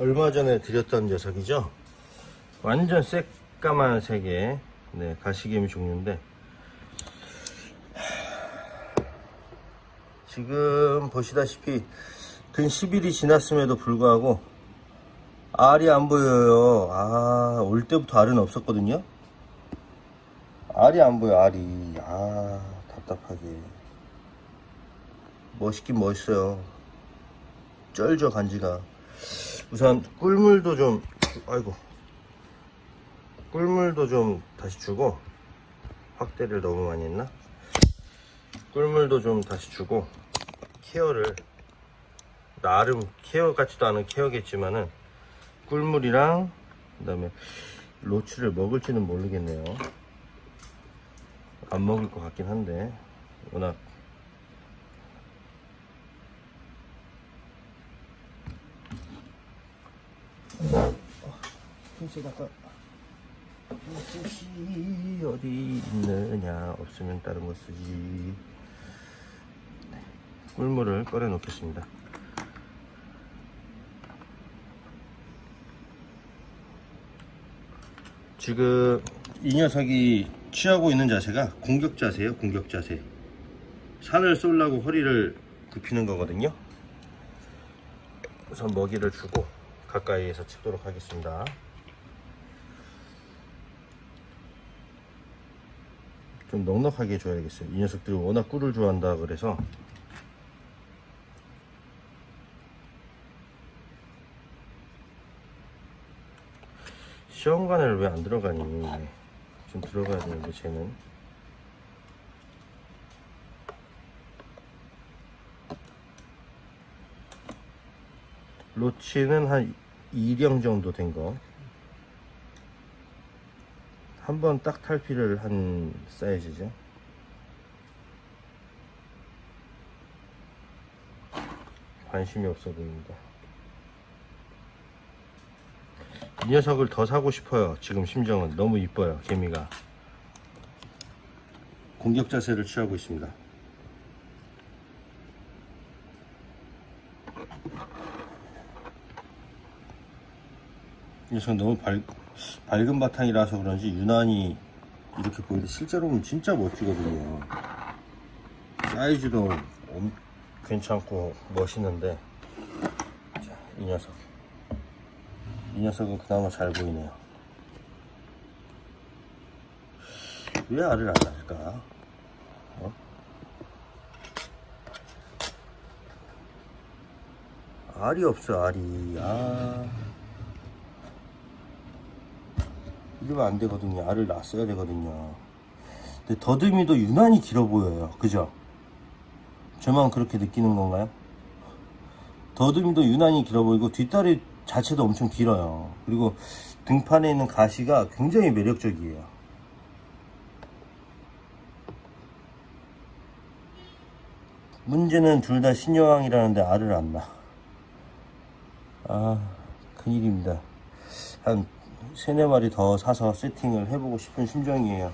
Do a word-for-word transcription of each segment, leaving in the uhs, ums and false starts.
얼마 전에 드렸던 녀석이죠. 완전 새까만색의 네, 가시개미 종류인데 지금 보시다시피 근 십 일이 지났음에도 불구하고 알이 안 보여요. 아, 올 때부터 알은 없었거든요. 알이 안 보여, 알이. 아, 답답하게. 멋있긴 멋있어요. 쩔죠, 간지가. 우선 꿀물도 좀, 아이고, 꿀물도 좀 다시 주고, 확대를 너무 많이 했나? 꿀물도 좀 다시 주고, 케어를, 나름 케어 같지도 않은 케어겠지만은 꿀물이랑 그 다음에 로치를 먹을지는 모르겠네요. 안 먹을 것 같긴 한데 워낙 힘세다가 붓이 어디 있느냐. 없으면 다른 거 쓰지. 네, 꿀물을 꺼내 놓겠습니다. 지금 이 녀석이 취하고 있는 자세가 공격 자세예요. 공격 자세. 산을 쏠라고 허리를 굽히는 거거든요. 우선 먹이를 주고 가까이에서 찍도록 하겠습니다. 좀 넉넉하게 줘야겠어요. 이 녀석들이 워낙 꿀을 좋아한다 그래서. 시험관을 왜 안 들어가니? 좀 들어가야 되는데 쟤는. 로치는 한 이 령 정도 된 거. 한 번 딱 탈피를 한 사이즈죠. 관심이 없어 보입니다. 이 녀석을 더 사고 싶어요. 지금 심정은 너무 이뻐요. 개미가 공격 자세를 취하고 있습니다. 이 녀석은 너무 밝, 밝은 바탕이라서 그런지 유난히 이렇게 보이는데 실제로 보면 진짜 멋지거든요. 사이즈도 엄, 괜찮고 멋있는데. 자, 이 녀석 이 녀석은 그나마 잘 보이네요. 왜 알을 안 낳을까? 어? 알이 없어, 알이. 아, 이러면 안 되거든요. 알을 낳았어야 되거든요. 근데 더듬이도 유난히 길어 보여요. 그죠? 저만 그렇게 느끼는 건가요? 더듬이도 유난히 길어 보이고 뒷다리 자체도 엄청 길어요. 그리고 등판에 있는 가시가 굉장히 매력적이에요. 문제는 둘 다 신여왕이라는데 알을 안 낳아. 아, 큰일입니다. 한 세네 마리 더 사서 세팅을 해보고 싶은 심정이에요.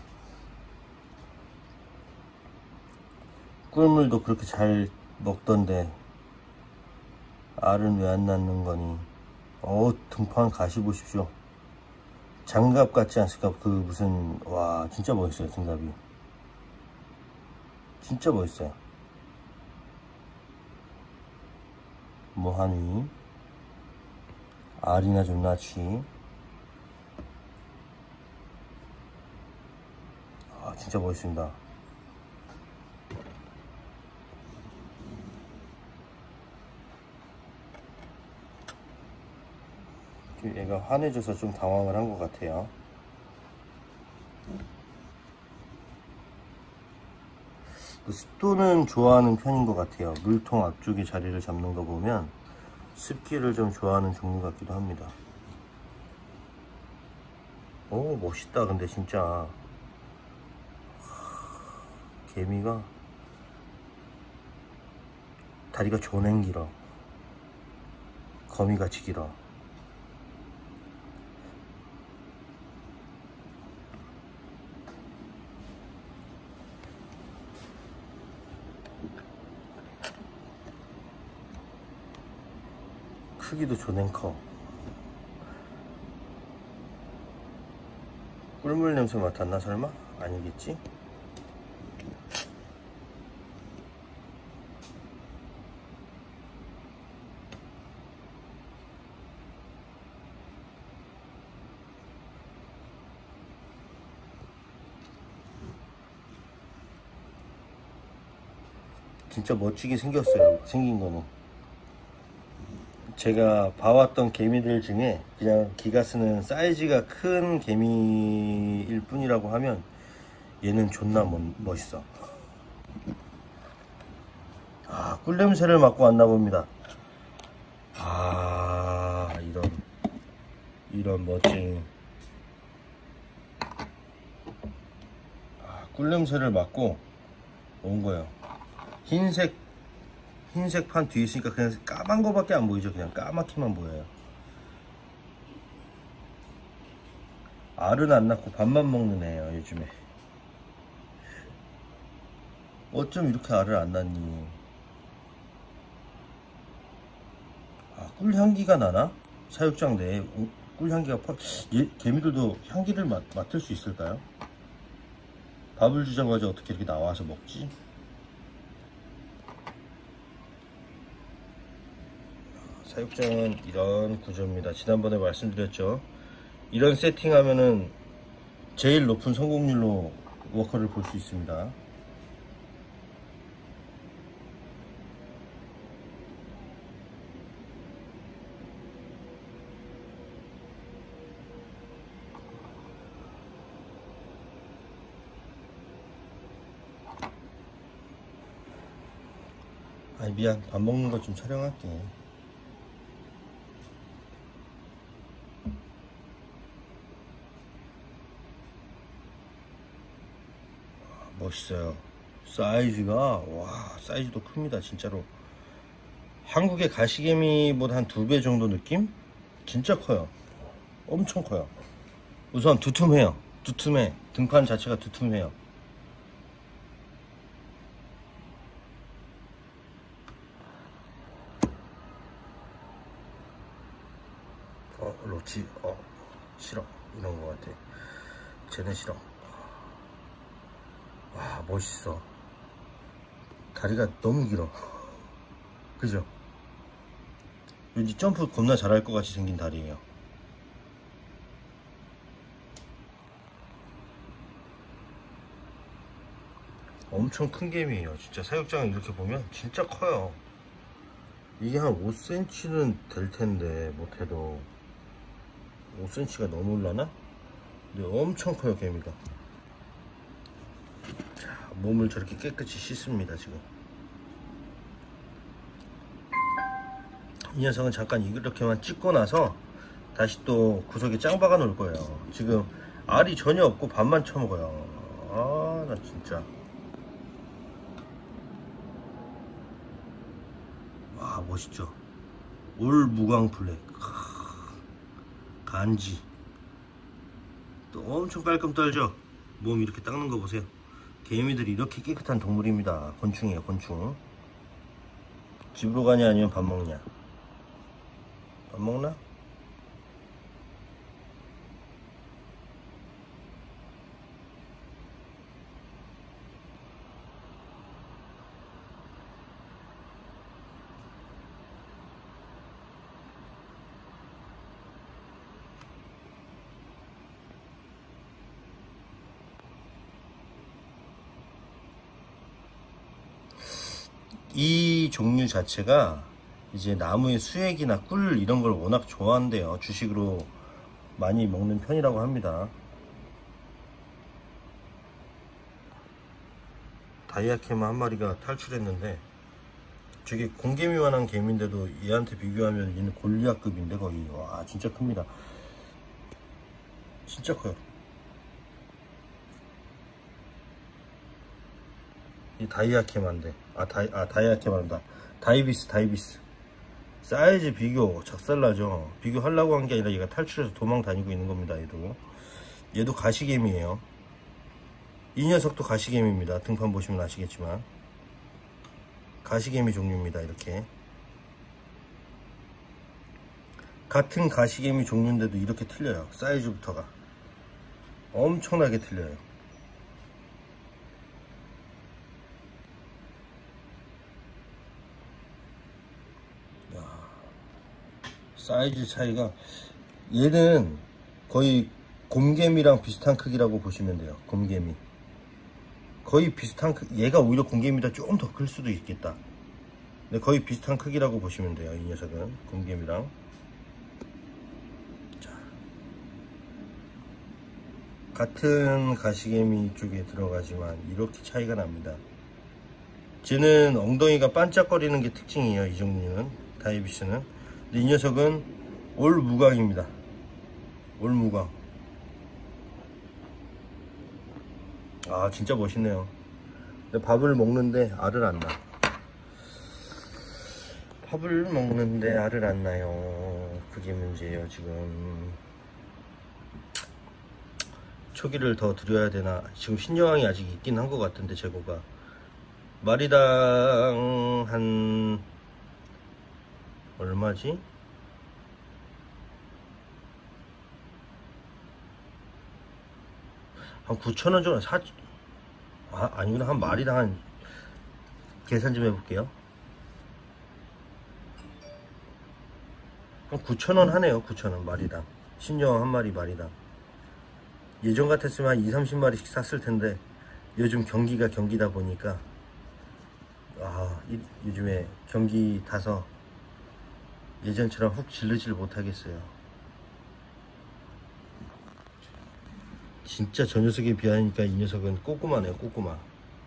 꿀물도 그렇게 잘 먹던데 알은 왜 안 낳는 거니? 어, 등판 가시 보십시오. 장갑 같지 않습니까? 그 무슨, 와, 진짜 멋있어요. 등갑이 진짜 멋있어요. 뭐하니? 알이나 좀 낳지. 아, 진짜 멋있습니다. 얘가 환해져서 좀 당황을 한 것 같아요. 습도는 좋아하는 편인 것 같아요. 물통 앞쪽에 자리를 잡는 거 보면 습기를 좀 좋아하는 종류 같기도 합니다. 오, 멋있다. 근데 진짜 개미가 다리가 조낸 길어. 거미같이 길어. 크기도 조낸 커. 꿀물 냄새 맡았나 설마? 아니겠지? 진짜 멋지게 생겼어요. 생긴 거는 제가 봐왔던 개미들 중에 그냥 기가 쓰는 사이즈가 큰 개미일 뿐이라고 하면 얘는 존나 멋있어. 아, 꿀 냄새를 맡고 왔나 봅니다. 아, 이런 이런 멋진 아, 꿀 냄새를 맡고 온 거예요. 흰색 흰색 판 뒤에 있으니까 그냥 까만 거밖에 안 보이죠. 그냥 까맣게만 보여요. 알은 안 낳고 밥만 먹는 애예요 요즘에. 어쩜 이렇게 알을 안 낳니? 아, 꿀 향기가 나나? 사육장 내에 꿀 향기가 퍼... 얘, 개미들도 향기를 맡, 맡을 수 있을까요? 밥을 주자마자 어떻게 이렇게 나와서 먹지? 사육장은 이런 구조입니다. 지난번에 말씀드렸죠. 이런 세팅하면은 제일 높은 성공률로 워커를 볼 수 있습니다. 아니 미안, 밥 먹는 거 좀 촬영할게. 멋있어요. 사이즈가 와 사이즈도 큽니다. 진짜로 한국의 가시개미보다 한 두 배 정도 느낌? 진짜 커요. 엄청 커요. 우선 두툼해요. 두툼해. 등판 자체가 두툼해요. 어 로치 어 싫어. 이런 거 같아. 쟤네 싫어. 와 멋있어. 다리가 너무 길어. 그죠? 왠지 점프 겁나 잘할 것 같이 생긴 다리예요. 엄청 큰 개미예요. 진짜 사육장을 이렇게 보면 진짜 커요. 이게 한 오 센티미터는 될 텐데 못해도 오 센티미터가 넘을라나? 근데 엄청 커요 개미가. 자, 몸을 저렇게 깨끗이 씻습니다 지금. 이 녀석은 잠깐 이렇게만 찍고 나서 다시 또 구석에 짱 박아 놓을 거예요. 지금 알이 전혀 없고 밥만 처먹어요. 아 나 진짜 와 멋있죠. 올 무광 블랙 간지 또 엄청 깔끔 떨죠. 몸 이렇게 닦는 거 보세요. 개미들이 이렇게 깨끗한 동물입니다. 곤충이에요 곤충. 집으로 가냐 아니면 밥 먹냐? 밥 먹나? 이 종류 자체가 이제 나무의 수액이나 꿀 이런 걸 워낙 좋아한대요. 주식으로 많이 먹는 편이라고 합니다. 다이아케마 한 마리가 탈출했는데 저게 공개미만한 개미인데도 얘한테 비교하면 얘는 골리앗급인데 거의. 와 진짜 큽니다. 진짜 커요. 이 다이아케마인데 아, 다이, 아 다이아케마란다. 다이비스 다이비스. 사이즈 비교 작살나죠. 비교하려고 한 게 아니라 얘가 탈출해서 도망 다니고 있는 겁니다. 얘도 얘도 가시개미예요. 이 녀석도 가시개미입니다. 등판 보시면 아시겠지만 가시개미 종류입니다. 이렇게 같은 가시개미 종류인데도 이렇게 틀려요. 사이즈부터가. 엄청나게 틀려요. 야, 사이즈 차이가, 얘는 거의 곰개미랑 비슷한 크기라고 보시면 돼요. 곰개미 거의 비슷한 크기. 얘가 오히려 곰개미보다 조금 더 클 수도 있겠다. 근데 거의 비슷한 크기라고 보시면 돼요. 이 녀석은 곰개미랑. 자, 같은 가시개미 쪽에 들어가지만 이렇게 차이가 납니다. 쟤는 엉덩이가 반짝거리는 게 특징이에요. 이 종류는, 다이비스는. 근데 이 녀석은 올 무광입니다. 올 무광. 아, 진짜 멋있네요. 근데 밥을 먹는데 알을 안 나. 밥을 먹는데 알을 안 나요. 그게 문제예요. 지금 초기를 더 드려야 되나. 지금 신여왕이 아직 있긴 한 것 같은데, 재고가 마리당 한 얼마지? 한 구천 원 정도. 사... 아, 아니구나. 한 마리당 한, 계산 좀 해볼게요. 한 구천 원 하네요. 구천 원 마리당. 신여왕 한 마리 마리당. 예전 같았으면 한 이삼십 마리씩 샀을 텐데, 요즘 경기가 경기다 보니까, 아, 이, 요즘에 경기 타서 예전처럼 훅 질르질 못하겠어요. 진짜 저 녀석에 비하니까 이 녀석은 꼬꼬마네요. 꼬꼬마.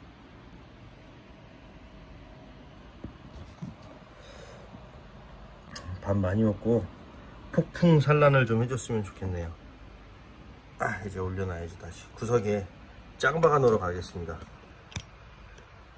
밥 많이 먹고 폭풍 산란을 좀 해줬으면 좋겠네요. 아, 이제 올려놔야지. 다시 구석에 짱박아 놓으러 가겠습니다.